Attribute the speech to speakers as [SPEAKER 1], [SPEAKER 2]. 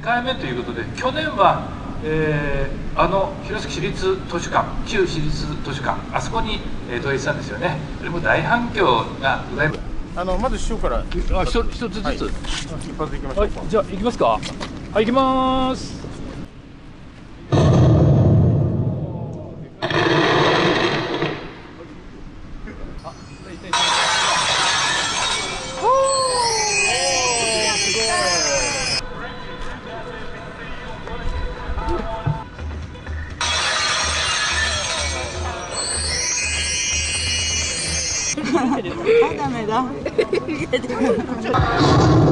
[SPEAKER 1] 回目ということで、去年は、弘前市立図書館、旧市立図書館、あそこに、投影したんですよね。それも大反響がございます。
[SPEAKER 2] まず師匠から
[SPEAKER 1] 一つずつ、
[SPEAKER 2] はい、一発いきましょうか。
[SPEAKER 1] じゃあ行きますか。はい、行きます。
[SPEAKER 3] ダメだ。